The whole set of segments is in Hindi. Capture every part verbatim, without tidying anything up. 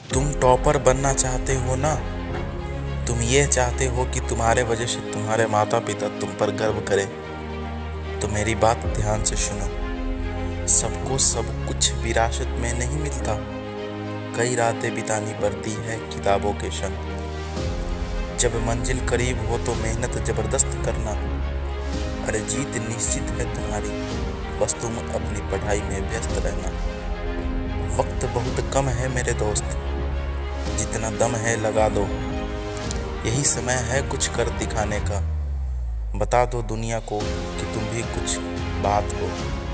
तुम टॉपर बनना चाहते हो ना। तुम ये चाहते हो कि तुम्हारे वजह से तुम्हारे माता पिता तुम पर गर्व करें। तो मेरी बात ध्यान से सुनो। सबको सब कुछ विरासत में नहीं मिलता। कई रातें बितानी पड़ती है किताबों के संग। जब मंजिल करीब हो तो मेहनत जबरदस्त करना। अरे जीत निश्चित है तुम्हारी, बस तुम अपनी पढ़ाई में व्यस्त रहना। वक्त बहुत कम है मेरे दोस्त, जितना दम है लगा दो। यही समय है कुछ कर दिखाने का। बता दो दुनिया को कि तुम भी कुछ बात हो।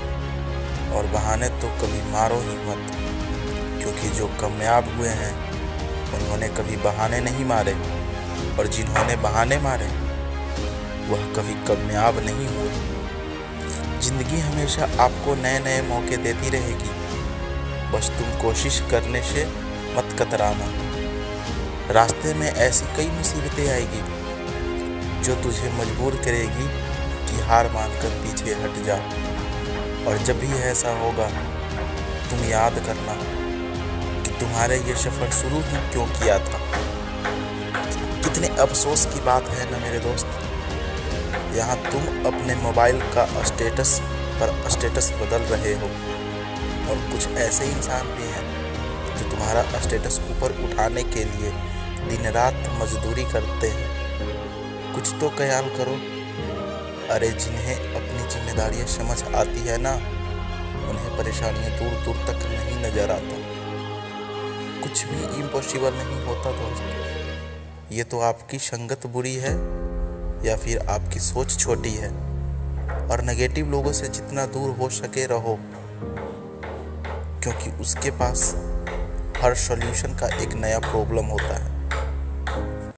और बहाने तो कभी मारो ही मत, क्योंकि जो कामयाब हुए हैं उन्होंने कभी बहाने नहीं मारे, और जिन्होंने बहाने मारे वह कभी कामयाब नहीं हुए। जिंदगी हमेशा आपको नए नए मौके देती रहेगी, बस तुम कोशिश करने से मत कतराना। रास्ते में ऐसी कई मुसीबतें आएगी जो तुझे मजबूर करेगी कि हार मानकर पीछे हट जा। और जब भी ऐसा होगा तुम याद करना कि तुम्हारे ये सफ़र शुरू ही क्यों किया था। कितने अफसोस की बात है ना मेरे दोस्त, यहाँ तुम अपने मोबाइल का स्टेटस पर स्टेटस बदल रहे हो, और कुछ ऐसे इंसान भी हैं जो तुम्हारा स्टेटस ऊपर उठाने के लिए दिन रात मजदूरी करते हैं। कुछ तो ख्याल करो। अरे जिन्हें अपनी जिम्मेदारियां समझ आती है ना, उन्हें परेशानियां दूर दूर तक नहीं नजर आता। कुछ भी इम्पॉसिबल नहीं होता दोस्त। ये तो आपकी संगत बुरी है या फिर आपकी सोच छोटी है। और नेगेटिव लोगों से जितना दूर हो सके रहो, क्योंकि उसके पास हर सॉल्यूशन का एक नया प्रॉब्लम होता है।